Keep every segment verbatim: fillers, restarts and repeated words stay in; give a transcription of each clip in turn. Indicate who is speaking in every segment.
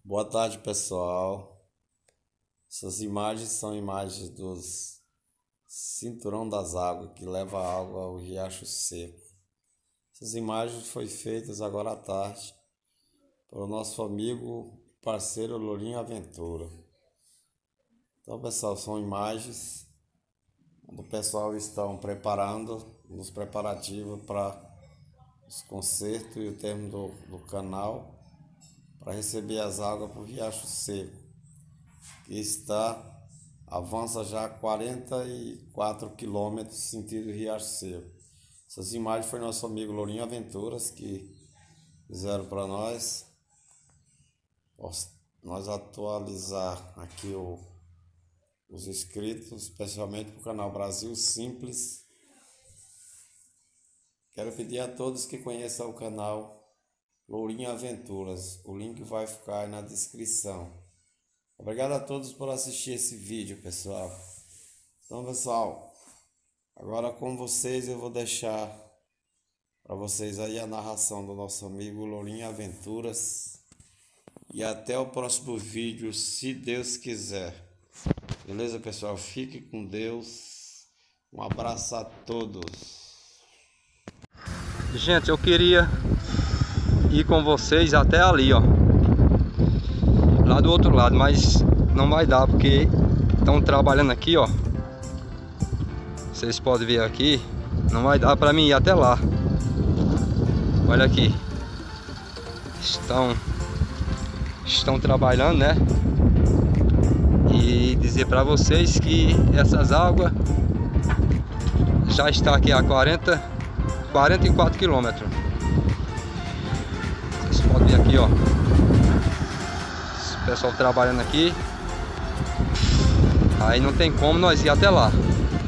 Speaker 1: Boa tarde, pessoal. Essas imagens são imagens dos Cinturão das Águas, que leva água ao Riacho Seco. Essas imagens foram feitas agora à tarde pelo nosso amigo e parceiro Lourinho Aventura. Então, pessoal, são imagens onde o pessoal está preparando, nos preparativos para os concertos e o término do, do canal, para receber as águas para o Riacho Seco, que está, avança já quarenta e quatro quilômetros sentido Riacho Seco. Essas imagens foi nosso amigo Lourinho Aventuras que fizeram para nós. Nós atualizar aqui o, os inscritos, especialmente para o canal Brasil Simples. Quero pedir a todos que conheçam o canal Lourinho Aventuras. O link vai ficar aí na descrição. Obrigado a todos por assistir esse vídeo, pessoal. Então, pessoal, agora com vocês eu vou deixar para vocês aí a narração do nosso amigo Lourinho Aventuras. E até o próximo vídeo, se Deus quiser. Beleza, pessoal? Fique com Deus. Um abraço a todos.
Speaker 2: Gente, eu queria ir com vocês até ali, ó, lá do outro lado, mas não vai dar porque estão trabalhando aqui, ó. Vocês podem ver aqui, não vai dar para mim ir até lá. Olha aqui, estão estão trabalhando, né? E dizer para vocês que essas águas já está aqui a quarenta, quarenta e quatro quilômetros. Vocês podem ver aqui, ó, o pessoal trabalhando aqui. Aí não tem como nós ir até lá.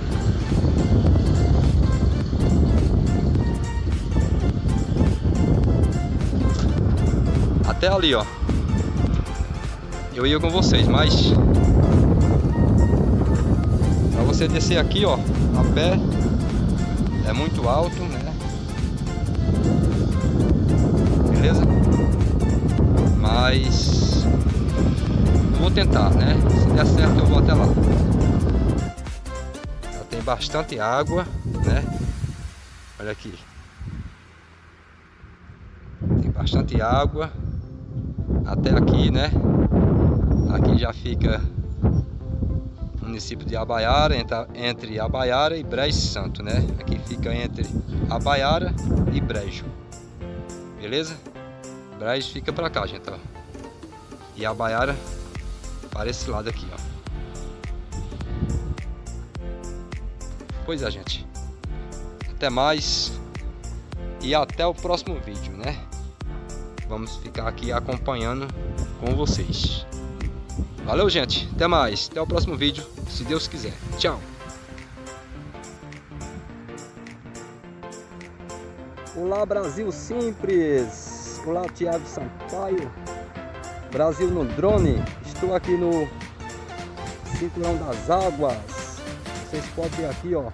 Speaker 2: Até ali, ó. Eu ia com vocês, mas para você descer aqui, ó, a pé é muito alto, né? Beleza? Mas eu vou tentar, né? Se der certo eu vou até lá. Já tem bastante água, né? Olha aqui. Tem bastante água até aqui, né? Aqui já fica o município de Abaiara, entre Abaiara e Brejo Santo, né? Aqui fica entre Abaiara e Brejo. Beleza? Brejo fica pra cá, gente, ó. E Abaiara para esse lado aqui, ó. Pois é, gente. Até mais. E até o próximo vídeo, né? Vamos ficar aqui acompanhando com vocês. Valeu, gente. Até mais. Até o próximo vídeo, se Deus quiser. Tchau. Olá, Brasil Simples. Olá, Thiago Sampaio. Brasil no drone. Estou aqui no Cinturão das Águas. Vocês podem ver aqui, ó,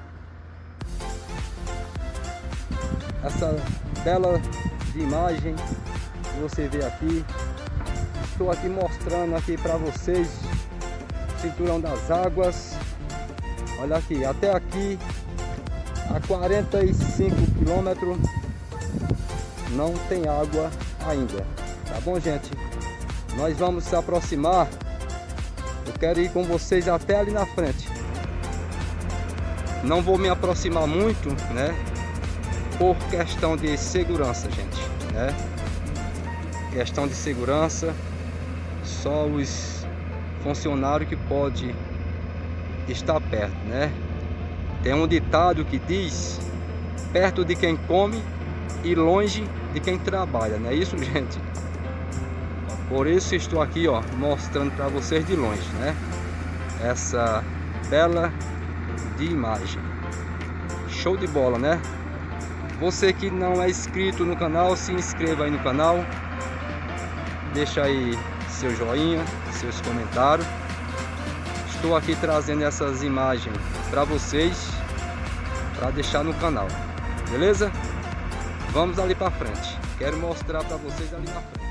Speaker 2: essa bela de imagem que você vê aqui. Estou aqui mostrando aqui para vocês o Cinturão das Águas. Olha aqui, até aqui a quarenta e cinco quilômetros não tem água ainda, tá bom, gente? Nós vamos se aproximar. Eu quero ir com vocês até ali na frente. Não vou me aproximar muito, né? Por questão de segurança, gente, né? Questão de segurança. Só os funcionários que podem estar perto, né? Tem um ditado que diz: perto de quem come e longe de quem trabalha, não é isso, gente? Por isso estou aqui, ó, mostrando para vocês de longe, né? Essa bela de imagem. Show de bola, né? Você que não é inscrito no canal, se inscreva aí no canal. Deixa aí seu joinha, seus comentários. Estou aqui trazendo essas imagens para vocês, para deixar no canal, beleza? Vamos ali para frente. Quero mostrar para vocês ali na frente.